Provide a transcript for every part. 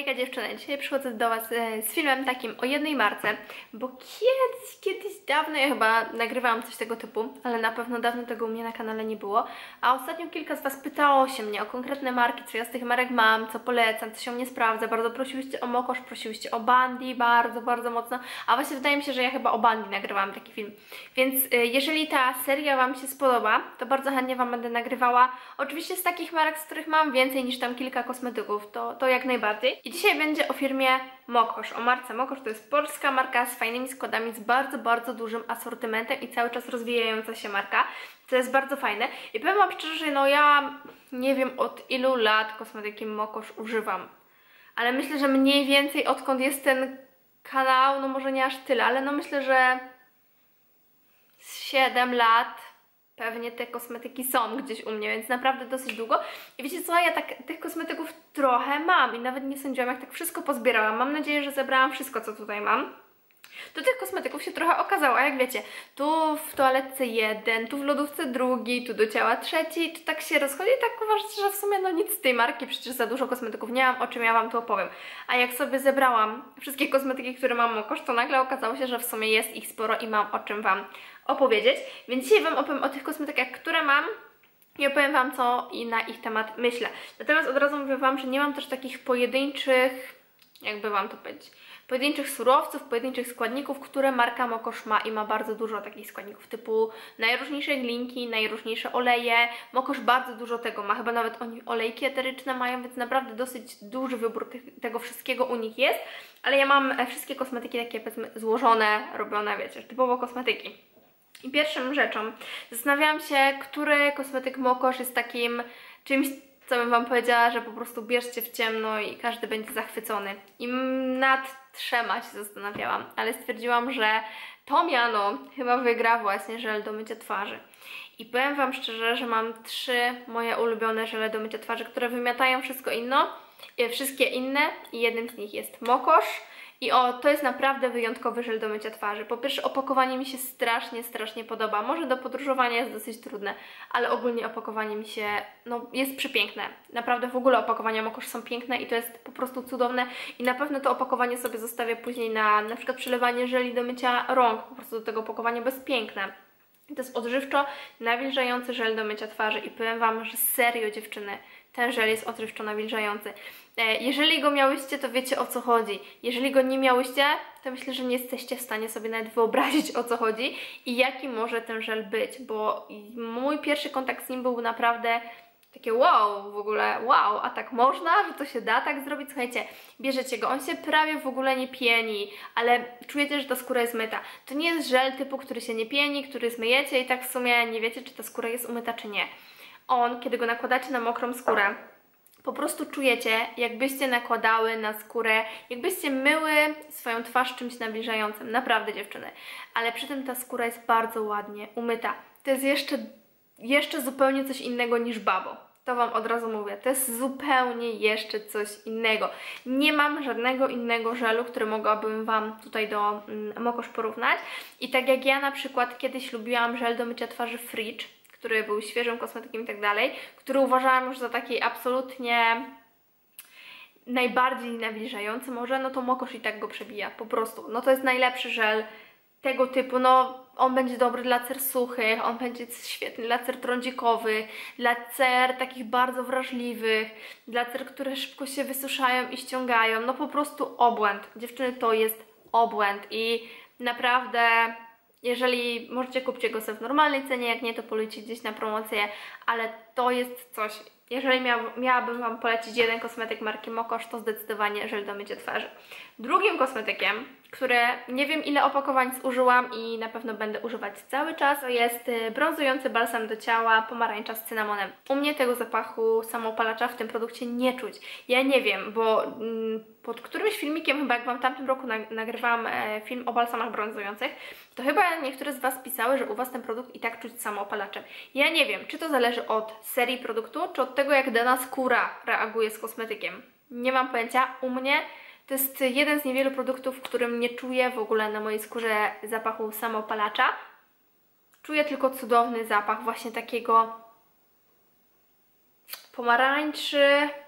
Hejka dziewczyny, dzisiaj przychodzę do Was z filmem takim o jednej marce, bo kiedyś dawno ja chyba nagrywałam coś tego typu, ale na pewno dawno tego u mnie na kanale nie było, a ostatnio kilka z Was pytało się mnie o konkretne marki, co ja z tych marek mam, co polecam, co się mnie sprawdza, bardzo prosiłyście o Mokosz, prosiłyście o Bandy, bardzo mocno, a właśnie wydaje mi się, że ja chyba o Bandy nagrywałam taki film, więc jeżeli ta seria Wam się spodoba, to bardzo chętnie Wam będę nagrywała, oczywiście z takich marek, z których mam więcej niż tam kilka kosmetyków, to jak najbardziej. I dzisiaj będzie o firmie Mokosz, o marce Mokosz. To jest polska marka z fajnymi składami, z bardzo dużym asortymentem i cały czas rozwijająca się marka, co jest bardzo fajne. I powiem Wam szczerze, że no ja nie wiem od ilu lat kosmetyki Mokosz używam, ale myślę, że mniej więcej odkąd jest ten kanał, no może nie aż tyle, ale no myślę, że z 7 lat pewnie te kosmetyki są gdzieś u mnie, więc naprawdę dosyć długo. I wiecie co, ja tak tych kosmetyków trochę mam i nawet nie sądziłam, jak tak wszystko pozbierałam. Mam nadzieję, że zebrałam wszystko, co tutaj mam. To tych kosmetyków się trochę okazało, a jak wiecie, tu w toaletce jeden, tu w lodówce drugi, tu do ciała trzeci, to tak się rozchodzi i tak uważacie, że w sumie no nic z tej marki, przecież za dużo kosmetyków nie mam, o czym ja Wam tu opowiem. A jak sobie zebrałam wszystkie kosmetyki, które mam Mokosz, to nagle okazało się, że w sumie jest ich sporo i mam o czym Wam opowiedzieć. Więc dzisiaj Wam opowiem o tych kosmetykach, które mam i opowiem Wam, co i na ich temat myślę. Natomiast od razu mówię Wam, że nie mam też takich pojedynczych, jakby Wam to powiedzieć, pojedynczych surowców, pojedynczych składników, które marka Mokosz ma i ma bardzo dużo takich składników typu najróżniejsze glinki, najróżniejsze oleje. Mokosz bardzo dużo tego ma, chyba nawet oni olejki eteryczne mają, więc naprawdę dosyć duży wybór tego wszystkiego u nich jest, ale ja mam wszystkie kosmetyki takie powiedzmy złożone, robione, wiecie, typowo kosmetyki. I pierwszą rzeczą zastanawiałam się, który kosmetyk Mokosz jest takim czymś, co bym Wam powiedziała, że po prostu bierzcie w ciemno i każdy będzie zachwycony. I nad 3 się zastanawiałam, ale stwierdziłam, że to miano chyba wygra właśnie żel do mycia twarzy. I powiem Wam szczerze, że mam 3 moje ulubione żele do mycia twarzy, które wymiatają wszystkie inne i jednym z nich jest Mokosz. I to jest naprawdę wyjątkowy żel do mycia twarzy. Po pierwsze, opakowanie mi się strasznie podoba. Może do podróżowania jest dosyć trudne, ale ogólnie opakowanie mi się, no, jest przepiękne. Naprawdę w ogóle opakowania Mokosz są piękne i to jest po prostu cudowne. I na pewno to opakowanie sobie zostawię później na przykład przelewanie żeli do mycia rąk. Po prostu do tego opakowania, bo jest piękne. To jest odżywczo nawilżający żel do mycia twarzy i powiem Wam, że serio dziewczyny, ten żel jest odżywczo nawilżający. Jeżeli go miałyście, to wiecie, o co chodzi. Jeżeli go nie miałyście, to myślę, że nie jesteście w stanie sobie nawet wyobrazić, o co chodzi i jaki może ten żel być, bo mój pierwszy kontakt z nim był naprawdę takie wow, w ogóle wow, a tak można, że to się da tak zrobić? Słuchajcie, bierzecie go, on się prawie w ogóle nie pieni, ale czujecie, że ta skóra jest myta. To nie jest żel typu, który się nie pieni, który zmyjecie i tak w sumie nie wiecie, czy ta skóra jest umyta, czy nie. On, kiedy go nakładacie na mokrą skórę, po prostu czujecie, jakbyście nakładały na skórę, jakbyście myły swoją twarz czymś nawilżającym. Naprawdę dziewczyny. Ale przy tym ta skóra jest bardzo ładnie umyta. To jest jeszcze zupełnie coś innego niż babo. To Wam od razu mówię. To jest zupełnie jeszcze coś innego. Nie mam żadnego innego żelu, który mogłabym Wam tutaj do Mokosz porównać. I tak jak ja na przykład kiedyś lubiłam żel do mycia twarzy Fridge, który był świeżym kosmetykiem i tak dalej, który uważałam już za taki absolutnie najbardziej nawilżający może, no to Mokosz i tak go przebija, po prostu. No to jest najlepszy żel tego typu, no on będzie dobry dla cer suchych, on będzie świetny dla cer trądzikowych, dla cer takich bardzo wrażliwych, dla cer, które szybko się wysuszają i ściągają, no po prostu obłęd. Dziewczyny, to jest obłęd i naprawdę... Jeżeli możecie, kupcie go sobie w normalnej cenie, jak nie, to polujcie gdzieś na promocję, ale to jest coś. Jeżeli miałabym Wam polecić jeden kosmetyk marki Mokosz, to zdecydowanie żel do mycia twarzy. Drugim kosmetykiem, które nie wiem ile opakowań zużyłam i na pewno będę używać cały czas, to jest brązujący balsam do ciała pomarańcza z cynamonem. U mnie tego zapachu samoopalacza w tym produkcie nie czuć. Ja nie wiem, bo pod którymś filmikiem, chyba jak Wam w tamtym roku nagrywałam film o balsamach brązujących, to chyba niektóre z Was pisały, że u Was ten produkt i tak czuć samoopalaczem. Ja nie wiem, czy to zależy od serii produktu, czy od tego, jak dana skóra reaguje z kosmetykiem. Nie mam pojęcia. U mnie to jest jeden z niewielu produktów, w którym nie czuję w ogóle na mojej skórze zapachu samoopalacza. Czuję tylko cudowny zapach właśnie takiego pomarańczy,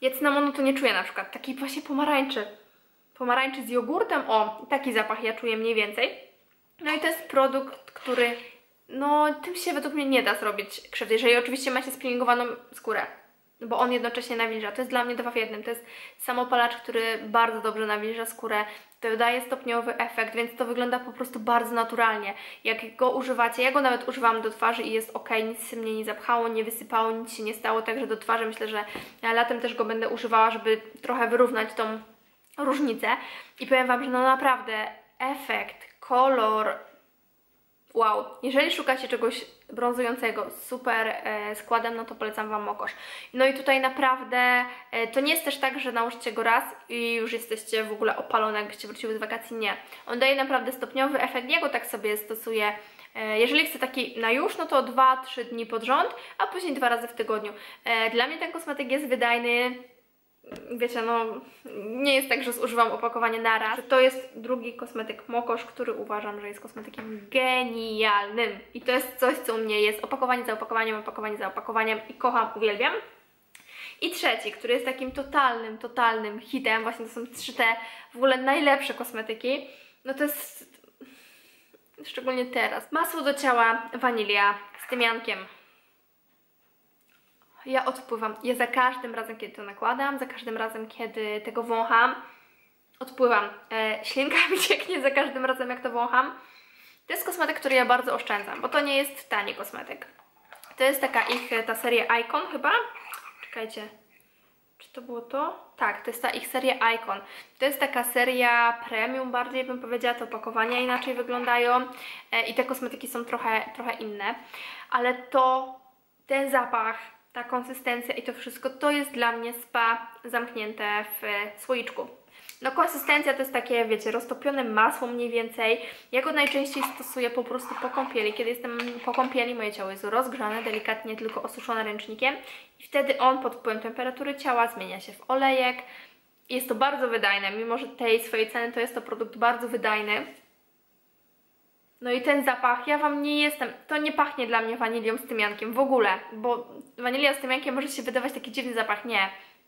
Ja cynamonu to nie czuję na przykład. Takiej właśnie pomarańczy. Pomarańczy z jogurtem, o, taki zapach ja czuję mniej więcej. No i to jest produkt, który, no, tym się według mnie nie da zrobić krzywdy, jeżeli oczywiście macie spillingowaną skórę, bo on jednocześnie nawilża. To jest dla mnie 2 w 1. To jest samopalacz, który bardzo dobrze nawilża skórę, to daje stopniowy efekt, więc to wygląda po prostu bardzo naturalnie. Jak go używacie, ja go nawet używam do twarzy i jest ok, nic się mnie nie zapchało, nie wysypało, nic się nie stało, także do twarzy myślę, że latem też go będę używała, żeby trochę wyrównać tą różnicę. I powiem Wam, że no naprawdę efekt, kolor, wow. Jeżeli szukacie czegoś brązującego z super składem, no to polecam Wam Mokosz. No i tutaj naprawdę to nie jest też tak, że nałożycie go raz i już jesteście w ogóle opalone, jakbyście wróciły z wakacji. Nie. On daje naprawdę stopniowy efekt. Ja go tak sobie stosuję. Jeżeli chcę taki na już, no to 2-3 dni pod rząd, a później 2 razy w tygodniu. Dla mnie ten kosmetyk jest wydajny. Wiecie, no nie jest tak, że zużywam opakowanie na raz. To jest drugi kosmetyk Mokosz, który uważam, że jest kosmetykiem genialnym. I to jest coś, co u mnie jest opakowanie za opakowaniem, opakowanie za opakowaniem i kocham, uwielbiam. I trzeci, który jest takim totalnym hitem, właśnie to są 3 te w ogóle najlepsze kosmetyki, no to jest szczególnie teraz. Masło do ciała, wanilia z tymiankiem. Ja odpływam. Ja za każdym razem, kiedy to nakładam, za każdym razem, kiedy tego wącham, odpływam. Ślinka mi cieknie za każdym razem, jak to wącham. To jest kosmetyk, który ja bardzo oszczędzam, bo to nie jest tani kosmetyk. To jest taka ta seria Icon chyba. Czekajcie. Czy to było to? Tak, to jest ta ich seria Icon. To jest taka seria premium bardziej, bym powiedziała, te opakowania inaczej wyglądają i te kosmetyki są trochę inne. Ale ten zapach, ta konsystencja i to wszystko, to jest dla mnie spa zamknięte w słoiczku. No konsystencja to jest takie, wiecie, roztopione masło mniej więcej. Ja go najczęściej stosuję po prostu po kąpieli. Kiedy jestem po kąpieli, moje ciało jest rozgrzane, delikatnie tylko osuszone ręcznikiem i wtedy on pod wpływem temperatury ciała zmienia się w olejek. Jest to bardzo wydajne, mimo że tej swojej ceny to jest to produkt bardzo wydajny. No i ten zapach, ja Wam nie jestem, to nie pachnie dla mnie wanilią z tymiankiem w ogóle, bo wanilia z tymiankiem może się wydawać taki dziwny zapach, nie.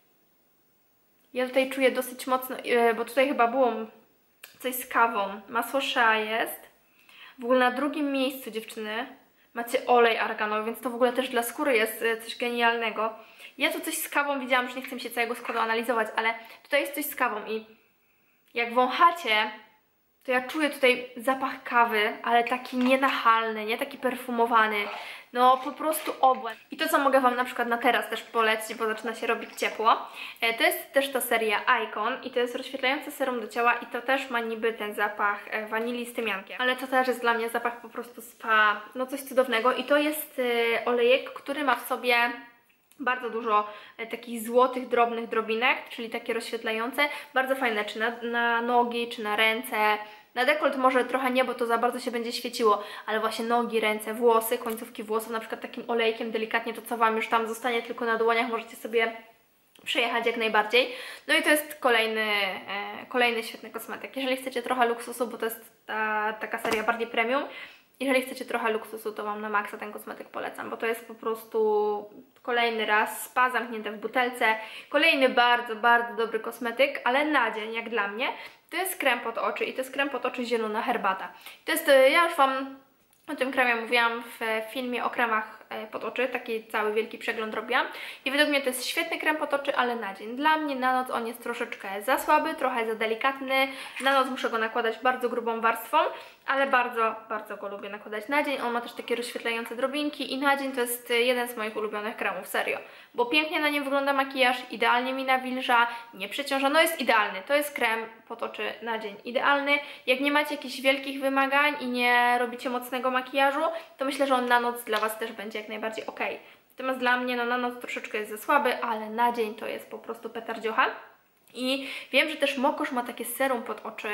Ja tutaj czuję dosyć mocno, bo tutaj chyba było coś z kawą, masło shea jest. W ogóle na drugim miejscu, dziewczyny, macie olej arganowy, więc to w ogóle też dla skóry jest coś genialnego. Ja tu coś z kawą widziałam, już nie chcę mi się całego składu analizować, ale tutaj jest coś z kawą i jak wąchacie, to ja czuję tutaj zapach kawy, ale taki nienachalny, nie taki perfumowany. No po prostu obłęd. I to, co mogę Wam na przykład na teraz też polecić, bo zaczyna się robić ciepło, to jest też ta seria Icon i to jest rozświetlające serum do ciała i to też ma niby ten zapach wanilii z tymiankiem. Ale to też jest dla mnie zapach po prostu spa, no coś cudownego i to jest olejek, który ma w sobie bardzo dużo takich złotych, drobnych drobinek, czyli takie rozświetlające, bardzo fajne, czy na nogi, czy na ręce. Na dekolt może trochę nie, bo to za bardzo się będzie świeciło, ale właśnie nogi, ręce, włosy, końcówki włosów, na przykład takim olejkiem delikatnie, to co Wam już tam zostanie tylko na dłoniach, możecie sobie przejechać jak najbardziej. No i to jest kolejny świetny kosmetyk. Jeżeli chcecie trochę luksusu, bo to jest taka seria bardziej premium, jeżeli chcecie trochę luksusu, to Wam na maksa ten kosmetyk polecam, bo to jest po prostu kolejny raz spa zamknięte w butelce, kolejny bardzo dobry kosmetyk, ale na dzień, jak dla mnie. To jest krem pod oczy i to jest krem pod oczy zielona herbata. To jest, ja już Wam o tym kremie mówiłam w filmie o kremach pod oczy, taki cały wielki przegląd robiłam i według mnie to jest świetny krem pod oczy, ale na dzień. Dla mnie na noc on jest troszeczkę za słaby, trochę za delikatny, na noc muszę go nakładać bardzo grubą warstwą, ale bardzo go lubię nakładać na dzień. On ma też takie rozświetlające drobinki i na dzień to jest jeden z moich ulubionych kremów, serio. Bo pięknie na nim wygląda makijaż, idealnie mi nawilża, nie przeciąża, no jest idealny. To jest krem pod oczy na dzień idealny. Jak nie macie jakichś wielkich wymagań i nie robicie mocnego makijażu, to myślę, że on na noc dla Was też będzie jak najbardziej ok. Natomiast dla mnie no na noc troszeczkę jest za słaby, ale na dzień to jest po prostu petardziocha. I wiem, że też Mokosz ma takie serum pod oczy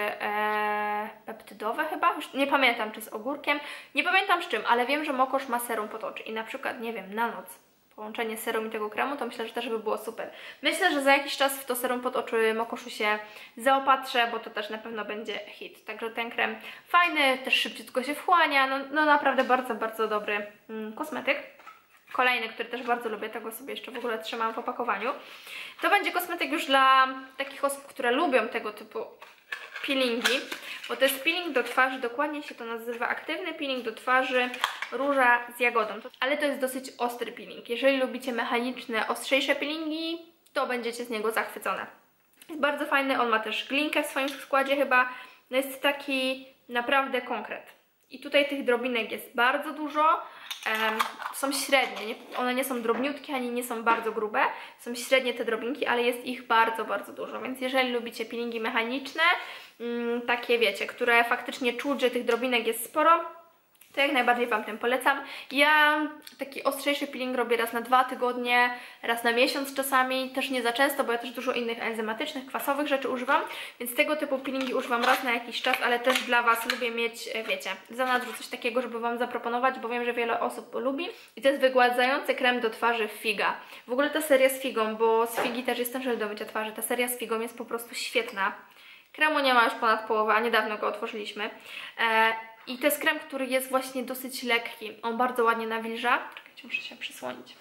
peptydowe chyba, już nie pamiętam czy z ogórkiem, nie pamiętam z czym, ale wiem, że Mokosz ma serum pod oczy i na przykład, nie wiem, na noc połączenie serum i tego kremu, to myślę, że też by było super. Myślę, że za jakiś czas w to serum pod oczy Mokoszu się zaopatrzę, bo to też na pewno będzie hit. Także ten krem fajny, też szybciutko się wchłania, no naprawdę bardzo dobry kosmetyk. Kolejny, który też bardzo lubię, tego sobie jeszcze w ogóle trzymam w opakowaniu. To będzie kosmetyk już dla takich osób, które lubią tego typu peelingi, bo to jest peeling do twarzy, dokładnie się to nazywa aktywny peeling do twarzy róża z jagodą, ale to jest dosyć ostry peeling. Jeżeli lubicie mechaniczne, ostrzejsze peelingi, to będziecie z niego zachwycone. Jest bardzo fajny, on ma też glinkę w swoim składzie chyba, no jest taki naprawdę konkret. I tutaj tych drobinek jest bardzo dużo, są średnie, one nie są drobniutkie, ani nie są bardzo grube, są średnie te drobinki, ale jest ich bardzo, bardzo dużo, więc jeżeli lubicie peelingi mechaniczne, takie wiecie, które faktycznie czuć, że tych drobinek jest sporo, to jak najbardziej Wam tym polecam. Ja taki ostrzejszy peeling robię raz na 2 tygodnie, raz na miesiąc czasami, też nie za często, bo ja też dużo innych enzymatycznych, kwasowych rzeczy używam, więc tego typu peelingi używam raz na jakiś czas, ale też dla Was lubię mieć, wiecie, w zanadrzu coś takiego, żeby Wam zaproponować, bo wiem, że wiele osób lubi. I to jest wygładzający krem do twarzy Figa. W ogóle ta seria z figą, bo z figi też jest ten żel do mycia twarzy, ta seria z figą jest po prostu świetna. Kremu nie ma już ponad połowę, a niedawno go otworzyliśmy. I to jest krem, który jest właśnie dosyć lekki. On bardzo ładnie nawilża. Czekajcie, muszę się przysłonić.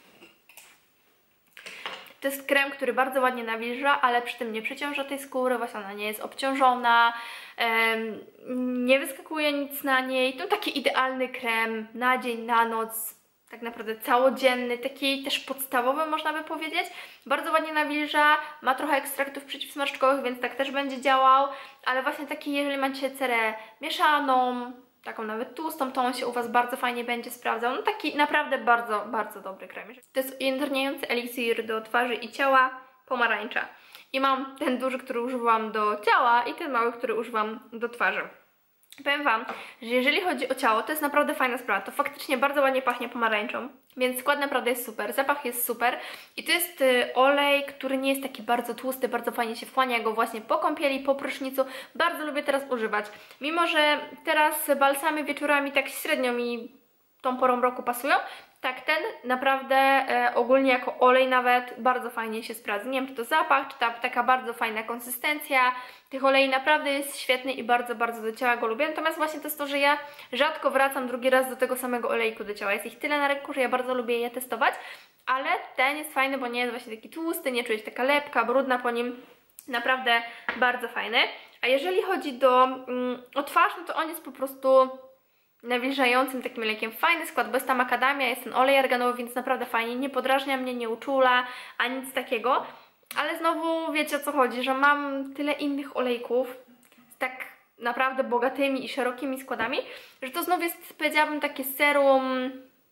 To jest krem, który bardzo ładnie nawilża, ale przy tym nie przeciąża tej skóry, właśnie ona nie jest obciążona, nie wyskakuje nic na niej. To taki idealny krem na dzień, na noc, tak naprawdę całodzienny, taki też podstawowy można by powiedzieć. Bardzo ładnie nawilża, ma trochę ekstraktów przeciwsmarszczkowych, więc tak też będzie działał, ale właśnie taki, jeżeli macie cerę mieszaną, taką nawet tłustą, to on się u Was bardzo fajnie będzie sprawdzał. No taki naprawdę bardzo, bardzo dobry krem. To jest ujędrniający eliksir do twarzy i ciała, pomarańcza. I mam ten duży, który używam do ciała i ten mały, który używam do twarzy. Powiem Wam, że jeżeli chodzi o ciało, to jest naprawdę fajna sprawa. To faktycznie bardzo ładnie pachnie pomarańczą, więc skład naprawdę jest super, zapach jest super. I to jest olej, który nie jest taki bardzo tłusty, bardzo fajnie się wchłania. Ja go właśnie po kąpieli, po prysznicu bardzo lubię teraz używać. Mimo że teraz balsamy wieczorami tak średnio mi tą porą roku pasują, tak ten naprawdę ogólnie jako olej nawet bardzo fajnie się sprawdza. Nie wiem, czy to zapach, czy taka bardzo fajna konsystencja tych olei naprawdę jest świetny i bardzo, bardzo do ciała go lubię. Natomiast właśnie to jest to, że ja rzadko wracam drugi raz do tego samego olejku do ciała. Jest ich tyle na rynku, że ja bardzo lubię je testować, ale ten jest fajny, bo nie jest właśnie taki tłusty, nie czuje się taka lepka, brudna po nim. Naprawdę bardzo fajny. A jeżeli chodzi o twarz, no to on jest po prostu nawilżającym takim lekiem. Fajny skład, bo jest ta makadamia, jest ten olej arganowy, więc naprawdę fajnie, nie podrażnia mnie, nie uczula, a nic takiego. Ale znowu wiecie o co chodzi, że mam tyle innych olejków z tak naprawdę bogatymi i szerokimi składami, że to znowu jest, powiedziałabym, takie serum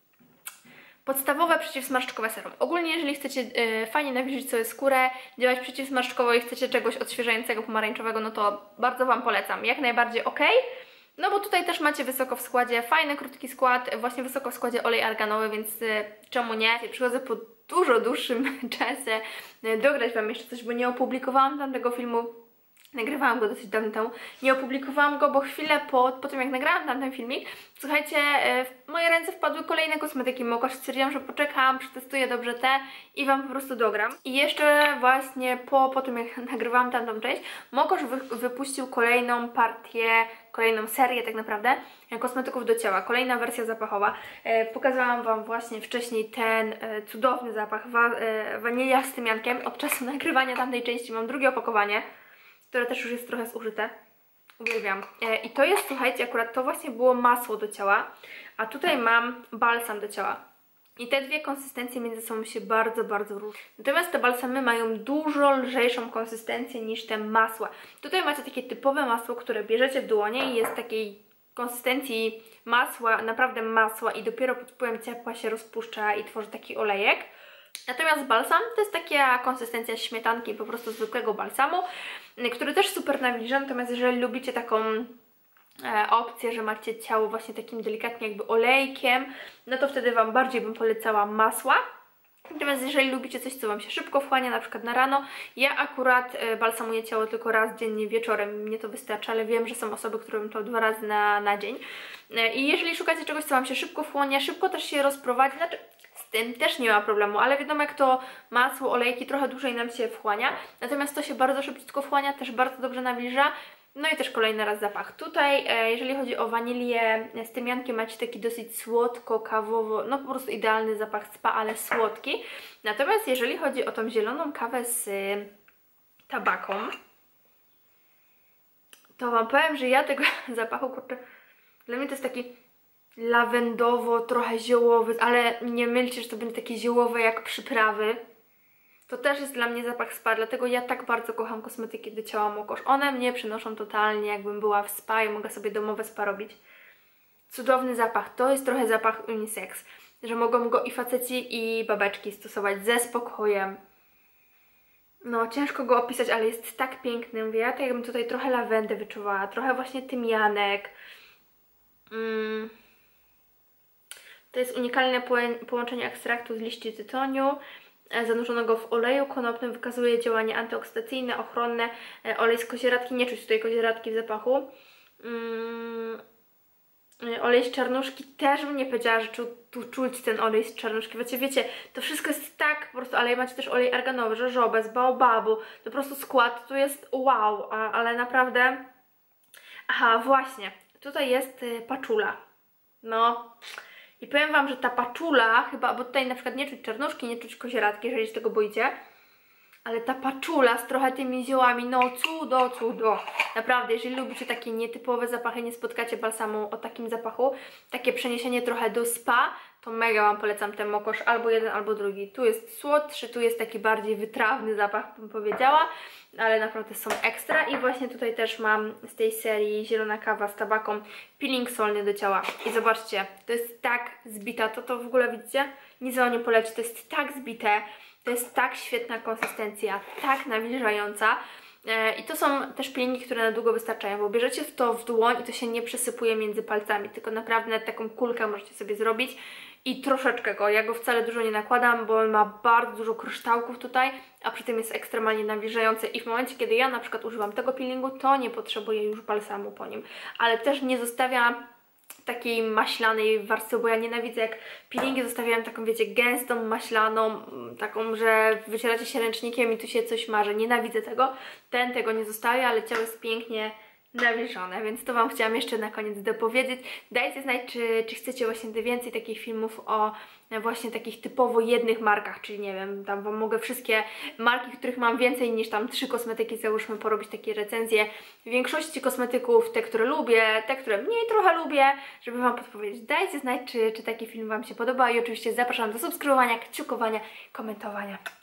podstawowe przeciwsmarszczkowe serum. Ogólnie jeżeli chcecie fajnie nawilżyć sobie skórę, działać przeciwsmarszczkowo i chcecie czegoś odświeżającego, pomarańczowego, no to bardzo Wam polecam. Jak najbardziej ok. No bo tutaj też macie wysoko w składzie, fajny, krótki skład, właśnie wysoko w składzie olej arganowy, więc czemu nie? Przychodzę po dużo dłuższym czasie dograć Wam jeszcze coś, bo nie opublikowałam tamtego filmu. Nagrywałam go dosyć dawno temu. Nie opublikowałam go, bo chwilę po tym jak nagrałam tamten filmik, słuchajcie, w moje ręce wpadły kolejne kosmetyki Mokosz. Stwierdziłam, że poczekam, przetestuję dobrze te i Wam po prostu dogram. I jeszcze właśnie po tym jak nagrywałam tamtą część, Mokosz wypuścił kolejną partię, kolejną serię tak naprawdę kosmetyków do ciała. Kolejna wersja zapachowa. Pokazałam Wam właśnie wcześniej ten cudowny zapach wanilia z tymiankiem. Od czasu nagrywania tamtej części mam drugie opakowanie, które też już jest trochę zużyte. Uwielbiam. I to jest, słuchajcie, akurat to właśnie było masło do ciała, a tutaj mam balsam do ciała. I te dwie konsystencje między sobą się bardzo, bardzo różnią. Natomiast te balsamy mają dużo lżejszą konsystencję niż te masła. Tutaj macie takie typowe masło, które bierzecie w dłonie i jest takiej konsystencji masła, naprawdę masła i dopiero pod wpływem ciepła się rozpuszcza i tworzy taki olejek. Natomiast balsam to jest taka konsystencja śmietanki, po prostu zwykłego balsamu, który też super nawilża. Natomiast jeżeli lubicie taką opcję, że macie ciało właśnie takim delikatnie jakby olejkiem, no to wtedy Wam bardziej bym polecała masła. Natomiast jeżeli lubicie coś, co Wam się szybko wchłania, na przykład na rano, ja akurat balsamuję ciało tylko raz dziennie wieczorem, mnie to wystarczy, ale wiem, że są osoby, którym to 2 razy na dzień. I jeżeli szukacie czegoś, co Wam się szybko wchłania, szybko też się rozprowadzi, znaczy z tym też nie ma problemu, ale wiadomo jak to masło, olejki trochę dłużej nam się wchłania, natomiast to się bardzo szybko wchłania, też bardzo dobrze nawilża. No i też kolejny raz zapach. Tutaj, jeżeli chodzi o wanilię z tymiankiem, macie taki dosyć słodko-kawowo, no po prostu idealny zapach spa, ale słodki. Natomiast jeżeli chodzi o tą zieloną kawę z tabaką, to Wam powiem, że ja tego zapachu, kurczę, dla mnie to jest taki lawendowo, trochę ziołowy, ale nie mylcie, że to będzie takie ziołowe jak przyprawy. To też jest dla mnie zapach spa, dlatego ja tak bardzo kocham kosmetyki do ciała Mokosz. One mnie przynoszą totalnie, jakbym była w spa i mogę sobie domowe spa robić. Cudowny zapach. To jest trochę zapach unisex, że mogą go i faceci, i babeczki stosować ze spokojem. No, ciężko go opisać, ale jest tak piękny. Mówię, ja tak jakbym tutaj trochę lawendę wyczuwała, trochę właśnie tymianek. To jest unikalne połączenie ekstraktu z liści tytoniu zanurzonego w oleju konopnym, wykazuje działanie antyoksydacyjne, ochronne. Olej z kozieradki, nie czuć tutaj kozieradki w zapachu. Olej z czarnuszki, też bym nie powiedziała, że tu czuć ten olej z czarnuszki. Wiecie, to wszystko jest tak po prostu, ale macie też olej arganowy, żożobę, z baobabu. To po prostu skład tu jest wow, ale naprawdę... Aha, właśnie, tutaj jest paczula. No... I powiem Wam, że ta paczula chyba, bo tutaj na przykład nie czuć czarnuszki, nie czuć kozieradki, jeżeli się tego boicie, ale ta paczula z trochę tymi ziołami, no cudo. Naprawdę, jeżeli lubicie takie nietypowe zapachy, nie spotkacie balsamu o takim zapachu, takie przeniesienie trochę do spa, to mega Wam polecam ten Mokosz, albo jeden, albo drugi. Tu jest słodszy, tu jest taki bardziej wytrawny zapach, bym powiedziała, ale naprawdę są ekstra. I właśnie tutaj też mam z tej serii zielona kawa z tabaką peeling solny do ciała. I zobaczcie, to jest tak zbita, to w ogóle widzicie? Nic o nie poleci, to jest tak zbite, to jest tak świetna konsystencja, tak nawilżająca. I to są też peelingi, które na długo wystarczają, bo bierzecie to w dłoń i to się nie przesypuje między palcami, tylko naprawdę nawet taką kulkę możecie sobie zrobić i troszeczkę go, ja go wcale dużo nie nakładam, bo on ma bardzo dużo kryształków tutaj, a przy tym jest ekstremalnie nawilżający i w momencie, kiedy ja na przykład używam tego peelingu, to nie potrzebuję już balsamu po nim, ale też nie zostawiam takiej maślanej warstwy, bo ja nienawidzę jak peelingi zostawiają taką, wiecie, gęstą, maślaną, taką, że wycieracie się ręcznikiem i tu się coś marzy. Nienawidzę tego. Ten tego nie zostawia, ale ciało jest pięknie nawilżone, więc to Wam chciałam jeszcze na koniec dopowiedzieć. Dajcie znać, czy chcecie właśnie więcej takich filmów o właśnie takich typowo jednych markach, czyli nie wiem, tam Wam mogę wszystkie marki, których mam więcej niż tam 3 kosmetyki, załóżmy, porobić takie recenzje. W większości kosmetyków, te, które lubię, te, które mniej trochę lubię, żeby Wam podpowiedzieć. Dajcie znać, czy taki film Wam się podoba i oczywiście zapraszam do subskrybowania, kciukowania, komentowania.